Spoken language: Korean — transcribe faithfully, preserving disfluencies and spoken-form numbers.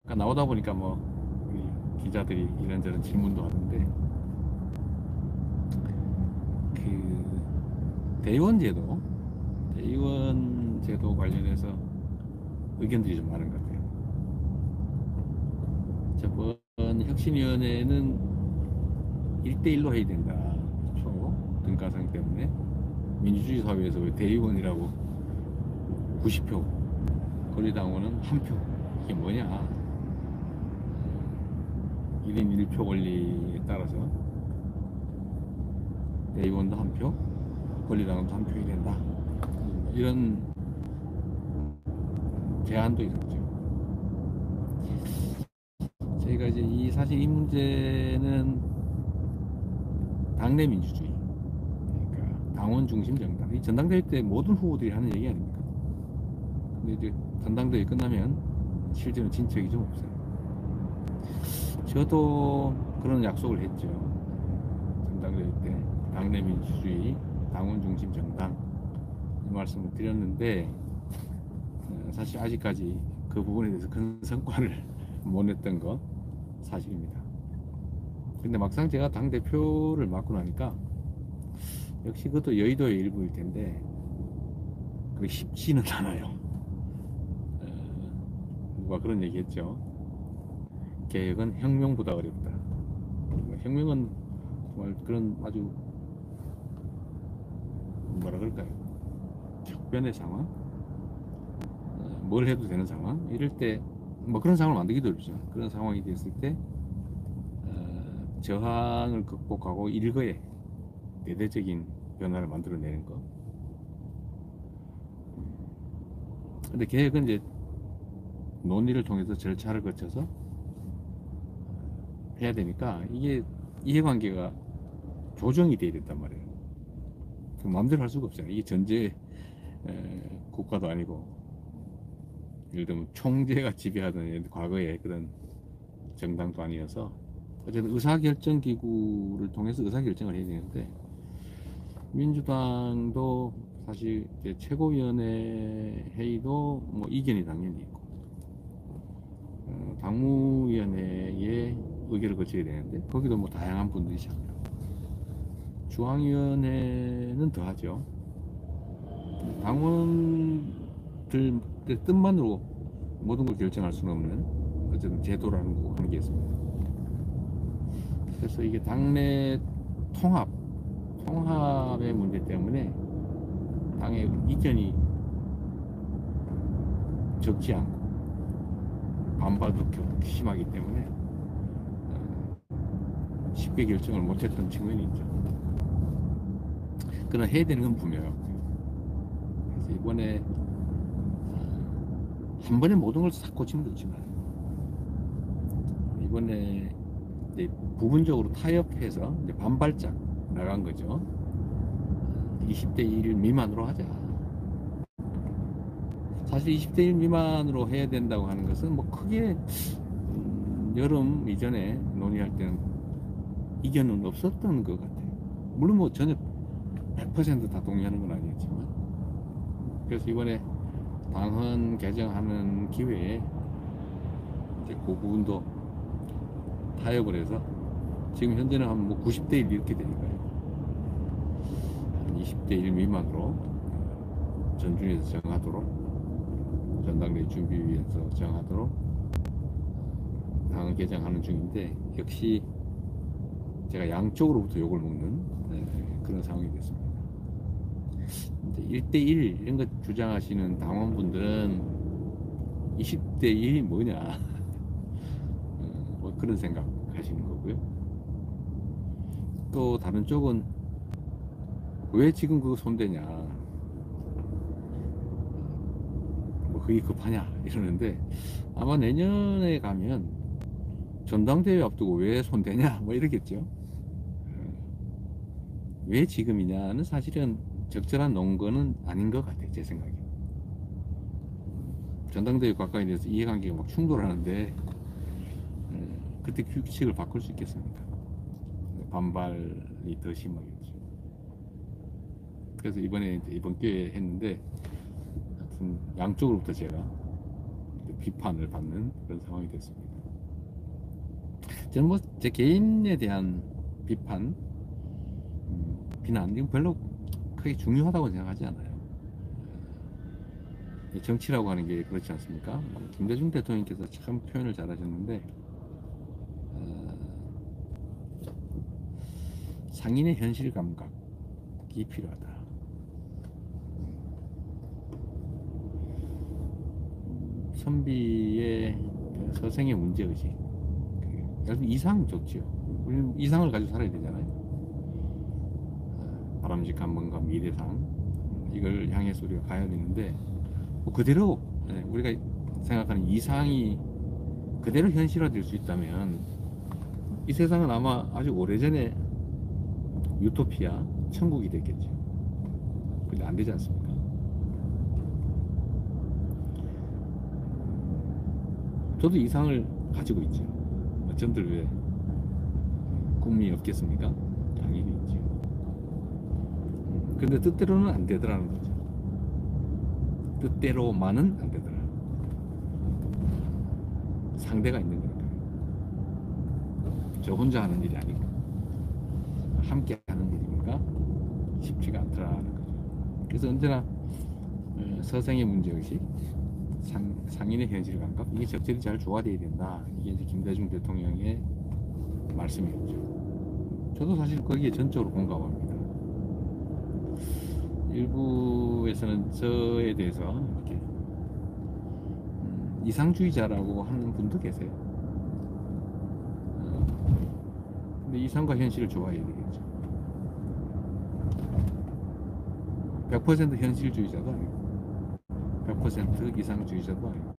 그러니까 나오다 보니까 뭐 우리 기자들이 이런저런 질문도 하는데, 그 대의원 제도, 대의원 제도 관련해서 의견들이 좀 많은 것 같아요. 저번 혁신위원회는 일 대일로 해야 된다. 초 등가성 때문에 민주주의 사회에서 왜 대의원이라고 구십 표, 권리당원은 한 표, 이게 뭐냐. 일 인 일 표 원리에 따라서 대의원도 한 표, 권리당원도 한 표이 된다. 이런 제안도 있었죠. 저희가 이제 이 사실 이 문제는 당내 민주주의, 그러니까 당원 중심 정당, 이 전당대회 때 모든 후보들이 하는 얘기 아닙니까? 근데 이제 전당대회 끝나면 실제로 진척이 좀 없어요. 저도 그런 약속을 했죠. 전당대회 때 당내 민주주의, 당원 중심 정당, 이 말씀을 드렸는데, 어, 사실 아직까지 그 부분에 대해서 큰 성과를 못 냈던 거 사실입니다. 근데 막상 제가 당 대표를 맡고 나니까 역시 그것도 여의도의 일부일 텐데 그게 쉽지는 않아요. 어, 누가 그런 얘기했죠. 개혁은 혁명보다 어렵다. 혁명은 정말 그런 아주 뭐라 그럴까요? 격변의 상황, 어, 뭘 해도 되는 상황, 이럴 때 뭐 그런 상황을 만들기도 어렵죠. 그런 상황이 됐을 때 어, 저항을 극복하고 일거에 대대적인 변화를 만들어내는 거. 근데 계획은 이제 논의를 통해서 절차를 거쳐서 해야 되니까 이게 이해관계가 조정이 돼야 된단 말이에요. 그 마음대로 할 수가 없잖아요. 이게 전제 에, 국가도 아니고, 예를 들면 총재가 지배하던 과거의 그런 정당도 아니어서 어쨌든 의사결정 기구를 통해서 의사결정을 해야 되는데, 민주당도 사실 이제 최고위원회 회의도 뭐 이견이 당연히 있고, 어, 당무위원회에 의결을 거쳐야 되는데 거기도 뭐 다양한 분들이 참여. 중앙위원회는 더하죠. 당원들 뜻만으로 모든 걸 결정할 수는 없는 어쨌든 제도라는 거 하는 게 있습니다. 그래서 이게 당내 통합, 통합의 문제 때문에 당의 이견이 적지 않고 반발도 심하기 때문에 쉽게 결정을 못했던 측면이 있죠. 그러나 해야 되는 건 분명하고, 그래서 이번에 한 번에 모든 걸 싹 고치는 거 있지만 이번에 이제 부분적으로 타협해서 이제 반발짝 나간 거죠. 이십 대 일 미만으로 하자. 사실 이십 대 일 미만으로 해야 된다고 하는 것은 뭐 크게 음, 여름 이전에 논의할 때는 이견은 없었던 것 같아요. 물론 뭐 전혀 백 퍼센트 다 동의하는 건 아니었지만, 그래서 이번에 당헌 개정하는 기회에 이제 그 부분도 타협을 해서 지금 현재는 한 뭐 구십 대 일 이렇게 되니까요. 한 이십 대 일 미만으로 전준에서 정하도록, 전당대회 준비위에서 정하도록 당헌 개정하는 중인데, 역시 제가 양쪽으로부터 욕을 먹는 네, 그런 상황이 됐습니다. 일 대 일 이런 거 주장하시는 당원분들은 이십 대 일이 뭐냐, 어, 뭐 그런 생각 하시는 거고요. 또 다른 쪽은 왜 지금 그거 손대냐, 뭐 그게 급하냐 이러는데, 아마 내년에 가면 전당대회 앞두고 왜 손대냐 뭐 이러겠죠. 왜 지금이냐는 사실은 적절한 논거는 아닌 것 같아요, 제 생각에. 전당대회 가까이 돼서 이해관계가 막 충돌하는데 그때 규칙을 바꿀 수 있겠습니까? 반발이 더 심하겠죠. 그래서 이번에 이제 이번 기회에 했는데, 하여튼 양쪽으로부터 제가 비판을 받는 그런 상황이 됐습니다. 저는 뭐 제 개인에 대한 비판, 음, 비난 이건 별로 크게 중요하다고 생각하지 않아요. 정치라고 하는 게 그렇지 않습니까? 김대중 대통령께서 참 표현을 잘하셨는데 어, 상인의 현실 감각이 필요하다. 선비의 서생의 문제의식, 그 이상 좋지요. 우리는 이상을 가지고 살아야 되잖아요. 바람직한 뭔가 미래상 이걸 향해서 우리가 가야 되는데 뭐 그대로 우리가 생각하는 이상이 그대로 현실화될 수 있다면 이 세상은 아마 아주 오래전에 유토피아, 천국이 됐겠죠. 근데 안 되지 않습니까? 저도 이상을 가지고 있죠. 어쩐들 왜 꿈이 없겠습니까? 당연히 있죠. 근데 뜻대로는 안 되더라는 거죠. 뜻대로만은 안 되더라. 상대가 있는 거니까요. 저 혼자 하는 일이 아니고 함께 하는 일이니까 쉽지가 않더라는 거죠. 그래서 언제나 서생의 문제의식, 상, 상인의 현실 감각, 이게 적절히 잘 조화되어야 된다. 이게 이제 김대중 대통령의 말씀이었죠. 저도 사실 거기에 전적으로 공감합니다. 일부에서는 저에 대해서 이렇게 음, 이상주의자라고 하는 분도 계세요. 어, 근데 이상과 현실을 조화해야 되겠죠. 백 퍼센트 현실주의자도 아니고 백 퍼센트 이상주의자도 아니고